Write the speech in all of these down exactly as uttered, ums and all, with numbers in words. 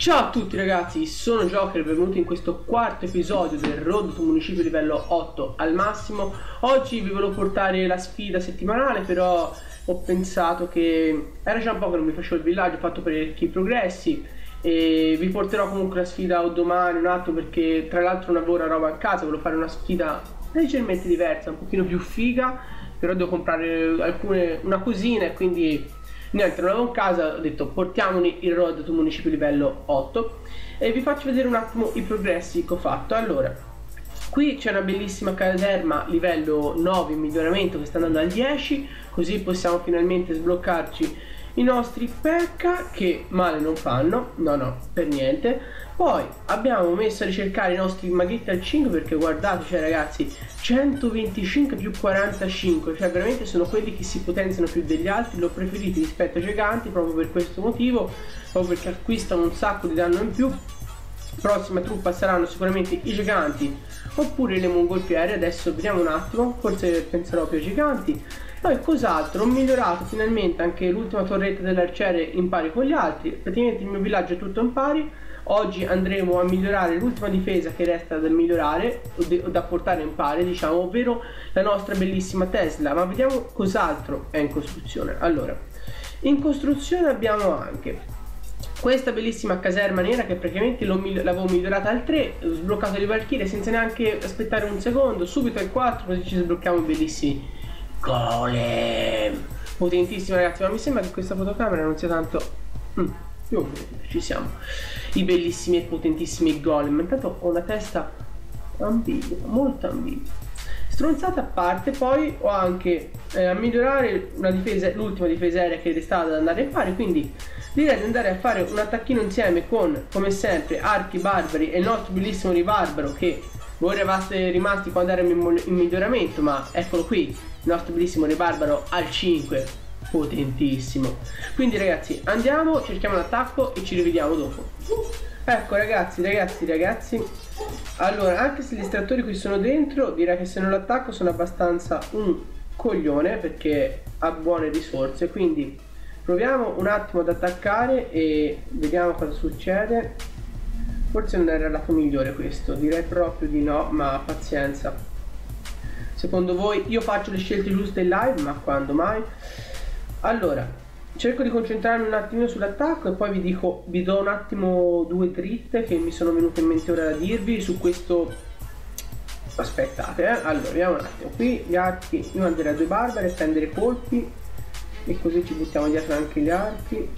Ciao a tutti ragazzi, sono Joker e benvenuti in questo quarto episodio del Road to Municipio livello otto al massimo. Oggi vi volevo portare la sfida settimanale, però ho pensato che era già un po' che non mi facevo il villaggio, ho fatto parecchi progressi e vi porterò comunque la sfida domani un attimo, perché tra l'altro non avevo una roba a casa, volevo fare una sfida leggermente diversa, un pochino più figa, però devo comprare alcune, una cosina e quindi niente, non avevo in casa, ho detto portiamoli il Road to Municipio livello otto e vi faccio vedere un attimo i progressi che ho fatto. Allora, qui c'è una bellissima caserma livello nove in miglioramento che sta andando al dieci, così possiamo finalmente sbloccarci i nostri pecca che male non fanno, no no, per niente. Poi abbiamo messo a ricercare i nostri maghetti al cinque, perché guardate, cioè ragazzi, centoventicinque più quarantacinque, cioè veramente sono quelli che si potenziano più degli altri. L'ho preferito rispetto ai giganti proprio per questo motivo, proprio perché acquistano un sacco di danno in più. Prossima truppa saranno sicuramente i giganti oppure le mongolfiere. Adesso vediamo un attimo, forse penserò più ai giganti. Poi cos'altro? Ho migliorato finalmente anche l'ultima torretta dell'arciere in pari con gli altri. Praticamente il mio villaggio è tutto in pari. Oggi andremo a migliorare l'ultima difesa che resta da migliorare o, o da portare in pari, diciamo, ovvero la nostra bellissima Tesla. Ma vediamo cos'altro è in costruzione. Allora, in costruzione abbiamo anche questa bellissima caserma nera che praticamente l'avevo migliorata al tre, ho sbloccato le valchirie senza neanche aspettare un secondo, subito al quattro, così ci sblocchiamo bellissimi golem. Potentissimo ragazzi, ma mi sembra che questa fotocamera non sia tanto... Mm, più o meno, ci siamo. I bellissimi e potentissimi golem. Intanto ho una testa ambigua, molto ambigua. Stronzata a parte, poi ho anche eh, a migliorare una difesa, l'ultima difesa aerea che restava da andare in pari, quindi direi di andare a fare un attacchino insieme con, come sempre, archi barbari e il nostro bellissimo ribarbaro che voi eravate rimasti quando era in miglioramento, ma eccolo qui, il nostro bellissimo ribarbaro al cinque, potentissimo. Quindi ragazzi andiamo, cerchiamo l'attacco e ci rivediamo dopo. Ecco ragazzi, ragazzi, ragazzi, allora anche se gli estrattori qui sono dentro, direi che se non l'attacco sono abbastanza un coglione perché ha buone risorse, quindi proviamo un attimo ad attaccare e vediamo cosa succede. Forse non era il lato migliore questo, direi proprio di no, ma pazienza. Secondo voi io faccio le scelte giuste in live, ma quando mai? Allora, cerco di concentrarmi un attimino sull'attacco e poi vi dico, vi do un attimo due dritte che mi sono venute in mente ora da dirvi su questo. Aspettate, eh. Allora, vediamo un attimo. Qui gli archi, io manderei a due barbari a prendere colpi e così ci buttiamo dietro anche gli archi.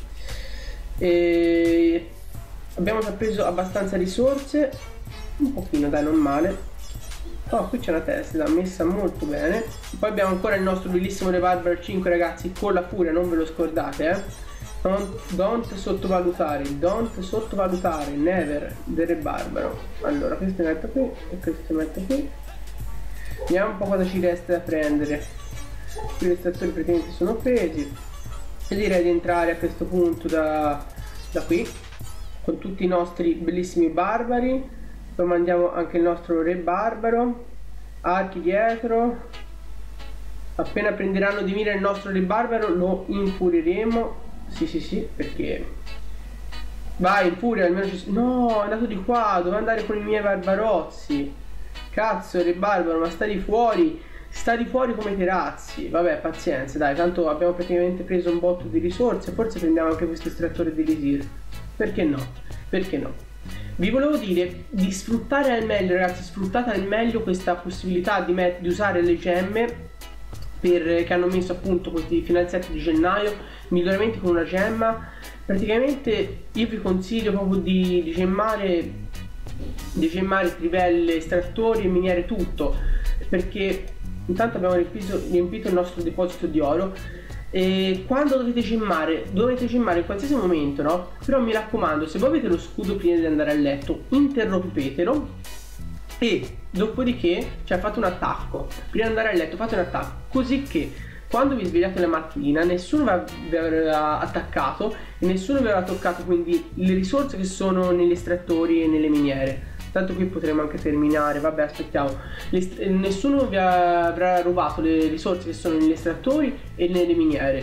E abbiamo già preso abbastanza risorse, un pochino dai, non male. Oh, qui c'è una Tesla messa molto bene. Poi abbiamo ancora il nostro bellissimo Rebarbaro cinque ragazzi con la furia, non ve lo scordate, eh. Don't, don't sottovalutare, don't sottovalutare, never, del Rebarbaro. Allora, questo metto qui e questo metto qui. Vediamo un po' cosa ci resta da prendere. Qui gli estrattori praticamente sono presi. E direi di entrare a questo punto da, da qui con tutti i nostri bellissimi barbari. Poi mandiamo anche il nostro re barbaro, archi dietro. Appena prenderanno di mira il nostro re barbaro lo infurieremo. Sì sì sì, perché vai in furia almeno ci... No, è andato di qua, doveva andare con i miei barbarozzi. Cazzo re barbaro, ma stai di fuori, sta di fuori come terrazzi. Vabbè, pazienza, dai, tanto abbiamo praticamente preso un botto di risorse. Forse prendiamo anche questo estrattore di Lisir. Perché no? Perché no? Vi volevo dire di sfruttare al meglio ragazzi, sfruttate al meglio questa possibilità di, di usare le gemme per, che hanno messo appunto questi finanziati di gennaio, miglioramenti con una gemma. Praticamente io vi consiglio proprio di, di gemmare, di gemmare trivelle, estrattori e miniere tutto, perché intanto abbiamo riempito, riempito il nostro deposito di oro. E quando dovete gemmare, dovete gemmare in qualsiasi momento, no? Però mi raccomando, se voi avete lo scudo prima di andare a letto, interrompetelo e dopodiché, cioè fate un attacco. Prima di andare a letto fate un attacco, così che quando vi svegliate la mattina nessuno vi avrà attaccato e nessuno vi avrà toccato quindi le risorse che sono negli estrattori e nelle miniere. Tanto qui potremo anche terminare, vabbè aspettiamo. Le, nessuno vi avrà rubato le risorse che sono negli estrattori e nelle miniere.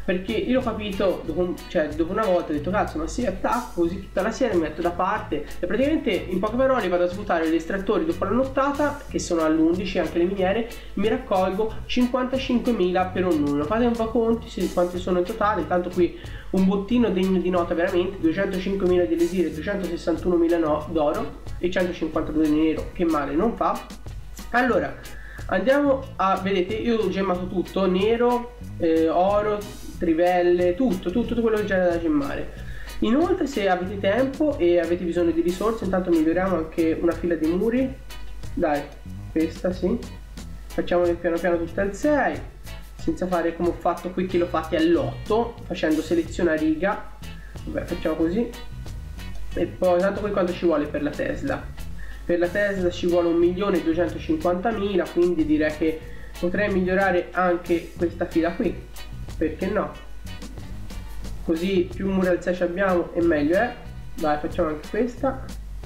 perché io ho capito dopo, cioè, dopo una volta ho detto cazzo, ma se attacco così tutta la sera mi metto da parte, e praticamente in poche parole vado a svuotare gli estrattori dopo la nottata, che sono all'undici anche le miniere, mi raccolgo cinquantacinquemila per ognuno. Fate un po' conti di quanti sono in totale. Intanto qui un bottino degno di nota veramente, duecentocinquemila di elisir, duecentosessantunomila no, d'oro e centocinquantadue di nero, che male non fa. Allora andiamo a, vedete io ho gemmato tutto, nero, eh, oro, trivelle, tutto, tutto, tutto quello che c'era da gemmare. Inoltre se avete tempo e avete bisogno di risorse, intanto miglioriamo anche una fila di muri, dai, questa sì, facciamole piano piano tutte al sei, senza fare come ho fatto qui che l'ho fatti all'otto, facendo selezione a riga. Vabbè, facciamo così. E poi tanto qui quanto ci vuole per la Tesla? Per la Tesla ci vuole un milione duecentocinquantamila, quindi direi che potrei migliorare anche questa fila qui, perché no? Così più muri al sei ci abbiamo e meglio è. Dai, facciamo anche questa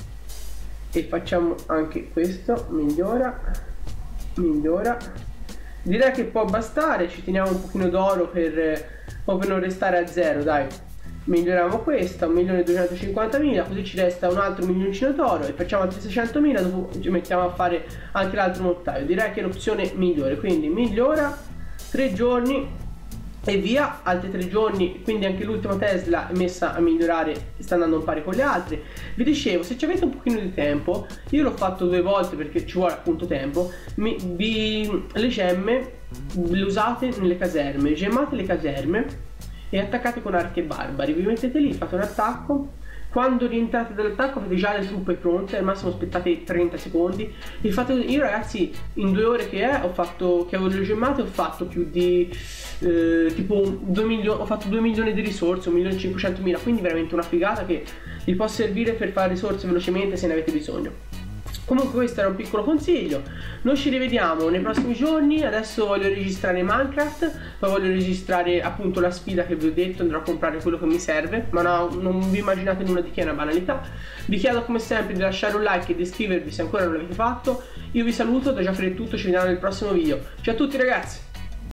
e facciamo anche questo, migliora, migliora. Direi che può bastare, ci teniamo un pochino d'oro per, per non restare a zero, dai. Miglioriamo questa, un milione duecentocinquantamila, così ci resta un altro milioncino d'oro e facciamo altri seicentomila, dopo ci mettiamo a fare anche l'altro nottaio. Direi che è l'opzione migliore, quindi migliora, tre giorni e via, altri tre giorni, quindi anche l'ultima Tesla è messa a migliorare, sta andando in pari con le altre. Vi dicevo, se ci avete un pochino di tempo, io l'ho fatto due volte perché ci vuole appunto tempo, mi, vi, le gemme le usate nelle caserme, gemmate le caserme e attaccate con archi e barbari, vi mettete lì, fate un attacco. Quando rientrate dall'attacco avete già le truppe pronte, al massimo aspettate trenta secondi e fate. Io ragazzi in due ore che è ho fatto, che avevo le gemmate, ho fatto più di eh, tipo due milioni, ho fatto due milioni di risorse, un milione e cinquecentomila, quindi veramente una figata che vi può servire per fare risorse velocemente se ne avete bisogno. Comunque questo era un piccolo consiglio, noi ci rivediamo nei prossimi giorni. Adesso voglio registrare Minecraft, poi voglio registrare appunto la sfida che vi ho detto, andrò a comprare quello che mi serve, ma no, non vi immaginate nulla di che, è una banalità. Vi chiedo come sempre di lasciare un like e di iscrivervi se ancora non l'avete fatto. Io vi saluto, da Giaffre è tutto, ci vediamo nel prossimo video. Ciao a tutti ragazzi!